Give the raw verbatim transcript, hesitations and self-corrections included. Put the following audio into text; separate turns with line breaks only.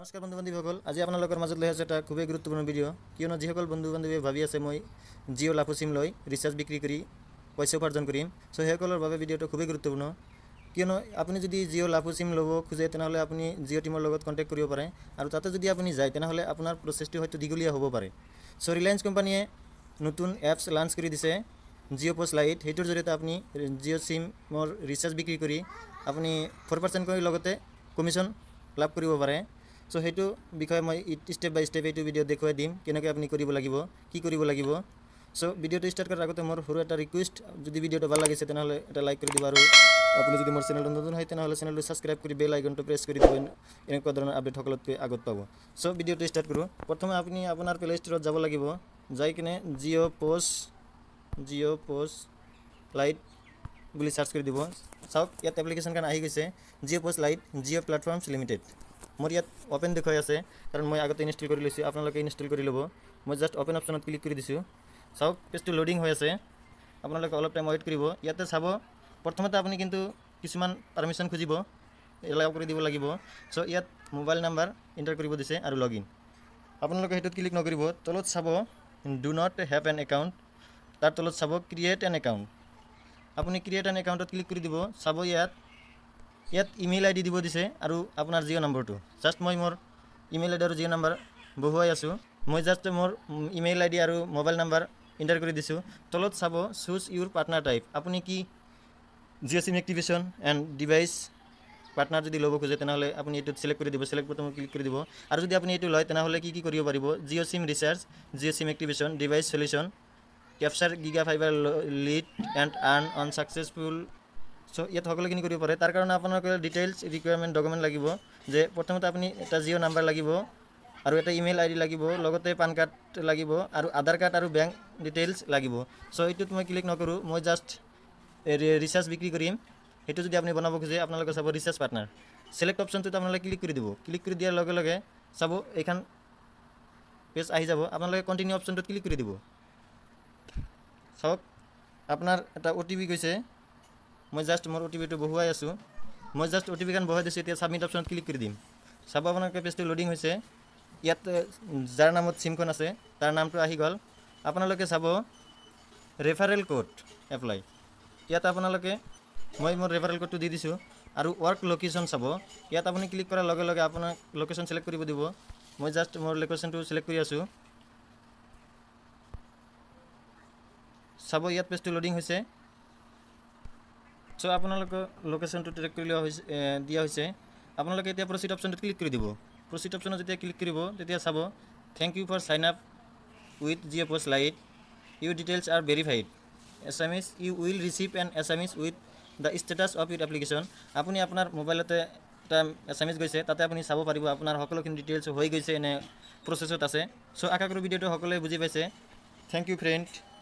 নমস্কাৰ বন্ধু বান্ধৱীসকল, আজি আপোনালোকৰ মাজত লৈ আছোঁ এটা খুবেই গুৰুত্বপূৰ্ণ ভিডিঅ'। কিয়নো যিসকল বন্ধু বান্ধৱীয়ে ভাবি আছে মই জিঅ' লাফু চিম লৈ ৰিচাৰ্জ বিক্ৰী কৰি পইচা উপাৰ্জন কৰিম, চ' সেইসকলৰ বাবে ভিডিঅ'টো খুবেই গুৰুত্বপূৰ্ণ। কিয়নো আপুনি যদি জিঅ' লাফু চিম ল'ব খোজে তেনেহ'লে আপুনি জিঅ' টিমৰ লগত কণ্টেক্ট কৰিব পাৰে, আৰু তাতে যদি আপুনি যায় তেনেহ'লে আপোনাৰ প্ৰচেছটো হয়তো দীঘলীয়া হ'ব পাৰে। চ' ৰিলায়েন্স কোম্পানীয়ে নতুন এপছ লঞ্চ কৰি দিছে জিঅ' প'ষ্ট লাইট। সেইটোৰ জৰিয়তে আপুনি জিঅ' চিমৰ ৰিচাৰ্জ বিক্ৰী কৰি আপুনি ফ'ৰ পাৰ্চেণ্ট কৰি লগতে কমিশ্যন লাভ কৰিব পাৰে। চ' সেইটো বিষয়ে মই ষ্টেপ বাই ষ্টেপ এইটো ভিডিঅ' দেখুৱাই দিম, কেনেকৈ আপুনি কৰিব লাগিব, কি কৰিব লাগিব। চ' ভিডিঅ'টো ষ্টাৰ্ট কৰাৰ আগতে মোৰ সৰু এটা ৰিকুৱেষ্ট, যদি ভিডিঅ'টো ভাল লাগিছে তেনেহ'লে এটা লাইক কৰি দিব, আৰু আপুনি যদি মোৰ চেনেলটো নতুন হয় তেনেহ'লে চেনেলটো ছাবস্ক্ৰাইব কৰি বেল আইকনটো প্ৰেছ কৰি দিব, এনেকুৱা ধৰণৰ আপডেট সকলোতকৈ আগত পাব। চ' ভিডিঅ'টো ষ্টাৰ্ট কৰোঁ। প্ৰথমে আপুনি আপোনাৰ প্লে' ষ্ট'ৰত যাব লাগিব, যাই কিনে Jio' POS Jio' POS Lite বুলি চাৰ্চ কৰি দিব। চাওক ইয়াত এপ্লিকেশ্যনখন আহি গৈছে, Jio' POS Lite Jio' Platforms Limited. মোৰ ইয়াত অ'পেন দেখুৱাই আছে, কাৰণ মই আগতে ইনষ্টল কৰি লৈছোঁ, আপোনালোকে ইনষ্টল কৰি ল'ব। মই জাষ্ট অ'পেন অপশ্যনত ক্লিক কৰি দিছোঁ। চাওক পেজটো লোডিং হৈ আছে, আপোনালোকে অলপ টাইম ৱেইট কৰিব। ইয়াতে চাব প্ৰথমতে আপুনি কিন্তু কিছুমান পাৰ্মিশ্যন খুজিব, এলাউ কৰি দিব লাগিব। চ' ইয়াত মোবাইল নাম্বাৰ এণ্টাৰ কৰিব দিছে আৰু লগ ইন, আপোনালোকে সেইটোত ক্লিক নকৰিব। তলত চাব do not have an account, তাৰ তলত চাব ক্ৰিয়েট এন একাউণ্ট, আপুনি ক্ৰিয়েট এন একাউণ্টত ক্লিক কৰি দিব। চাব ইয়াত ইয়াত ইমেইল আই ডি দিব দিছে আৰু আপোনাৰ জিঅ' নম্বৰটো। জাষ্ট মই মোৰ ইমেইল আই ডি আৰু জিঅ' নাম্বাৰ বহুৱাই আছোঁ। মই জাষ্ট মোৰ ইমেইল আই ডি আৰু মোবাইল নাম্বাৰ এণ্টাৰ কৰি দিছোঁ। তলত চাব চুজ ইউৰ পাৰ্টনাৰ টাইপ, আপুনি কি Jio' sim activation and device partner যদি ল'ব খোজে তেনেহ'লে আপুনি এইটোত চিলেক্ট কৰি দিব, চিলেক্ট বটনত ক্লিক কৰি দিব। আৰু যদি আপুনি এইটো লয় তেনেহ'লে কি কি কৰিব পাৰিব, Jio' sim recharge, Jio' sim activation, device solution, capture Giga Fiber lead and earn on successful. So' ইয়াত সকলোখিনি কৰিব পাৰে। তাৰ কাৰণে আপোনালোকে ডিটেইলছ ৰিকুৱাৰমেণ্ট ডকুমেণ্ট লাগিব, যে প্ৰথমতে আপুনি এটা জিঅ' নাম্বাৰ লাগিব আৰু এটা ইমেইল আই ডি লাগিব, লগতে পান কাৰ্ড লাগিব আৰু আধাৰ কাৰ্ড আৰু বেংক ডিটেইলছ লাগিব। চ' এইটোত মই ক্লিক নকৰোঁ, মই জাষ্ট ৰিচাৰ্জ বিক্ৰী কৰিম। সেইটো যদি আপুনি বনাব খোজে আপোনালোকে চাব ৰিচাৰ্জ পাৰ্টনাৰ, চিলেক্ট অপশ্যনটোত আপোনালোকে ক্লিক কৰি দিব। ক্লিক কৰি দিয়াৰ লগে লগে চাব এইখন পেজ আহি যাব, আপোনালোকে কণ্টিনিউ অপশ্যনটোত ক্লিক কৰি দিব। চাওক আপোনাৰ এটা অ' টি পি গৈছে, মই জাষ্ট মোৰ অ' টি পিটো বহুৱাই আছোঁ। মই জাষ্ট অ' টি পিখন বহুৱাই দিছোঁ, এতিয়া ছাবমিট অপশ্যনত ক্লিক কৰি দিম। চাব আপোনালোকে পেজটো লোডিং হৈছে। ইয়াত যাৰ নামত চিমখন আছে তাৰ নামটো আহি গ'ল। আপোনালোকে চাব ৰেফাৰেল কোড এপ্লাই, ইয়াত আপোনালোকে মই মোৰ ৰেফাৰেল কোডটো দি দিছোঁ। আৰু ৱৰ্ক লোকেশ্যন চাব, ইয়াত আপুনি ক্লিক কৰাৰ লগে লগে আপোনাক লোকেশ্যন চিলেক্ট কৰিব দিব। মই জাষ্ট মোৰ লোকেশ্যনটো চিলেক্ট কৰি আছোঁ। চাব ইয়াত পেজটো লোডিং হৈছে। চ' আপোনালোকৰ লোকেশ্যনটো ট্ৰেক কৰি লোৱা হৈছে, দিয়া হৈছে। আপোনালোকে এতিয়া প্ৰচিড অপশ্যনটোত ক্লিক কৰি দিব। প্ৰচিড অপশ্যনত যেতিয়া ক্লিক কৰিব তেতিয়া চাব thank you for sign up with Jio' POS Lite, your details are verified, S M S you will receive an S M S with the status of your application. আপুনি আপোনাৰ মোবাইলতে এটা এছ এম এছ গৈছে, তাতে আপুনি চাব পাৰিব আপোনাৰ সকলোখিনি ডিটেইলছ হৈ গৈছে নে প্ৰচেছত আছে। চ' আশা কৰোঁ ভিডিঅ'টো সকলোৱে বুজি পাইছে। Thank you friend.